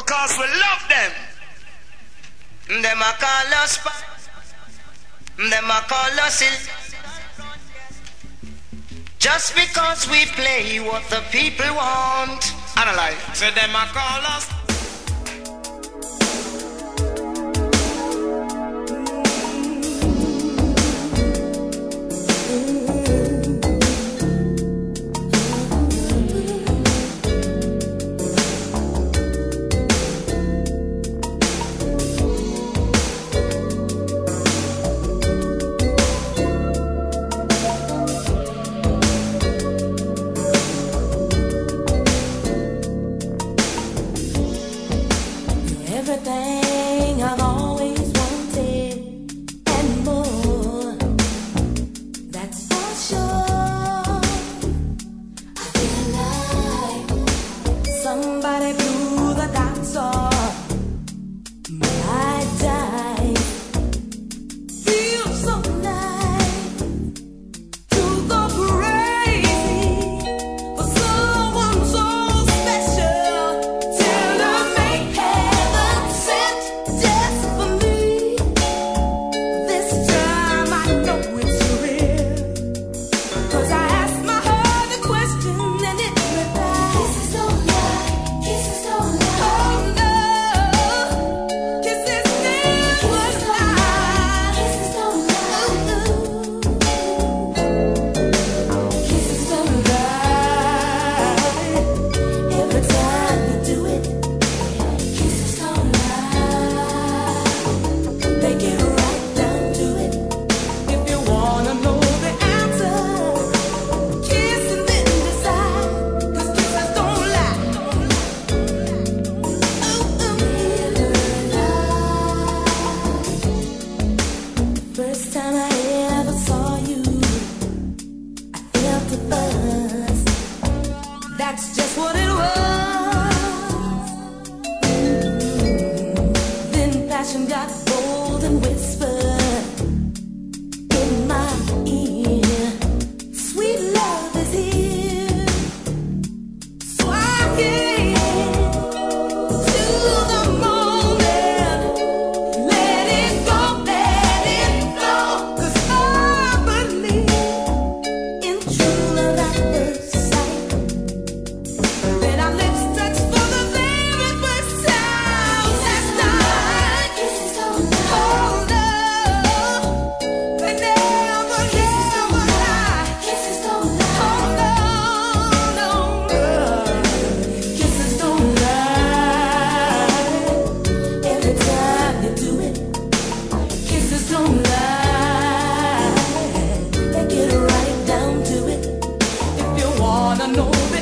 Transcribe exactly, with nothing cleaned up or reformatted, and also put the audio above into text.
because we love them. Them a call us, them a call us ill. Just because we play what the people want. Analyze. So them a call us. Everything I've always wanted and more, that's for sure. I feel like somebody blew the dots off my die. Feels so nice to go crazy for someone so special till I make heaven sent just for me. This time I know it's real, 'cause I asked my heart a question and it replied, kisses don't lie, kisses don't lie. Oh no, kisses never lie, kisses don't lie. Kisses don't lie. Every time you do it, kisses don't lie. They get right down to it. If you wanna know the answer, kiss and then decide, 'cause kisses don't lie. Ooh, ooh. First time I ever saw you, I felt a buzz. That's just what it was. Then passion got bold and whispered in my ear, sweet love is here. So I came to the moment, let it go, let it flow, 'cause I believe in true love at first sight. Then our lips touched for the very first time. Last night, kisses don't lie. Oh no, they never, never lie. Kisses don't lie. Oh no, no, no. Kisses don't lie. Every time you do it, kisses don't lie. They get right down to it. If you wanna know the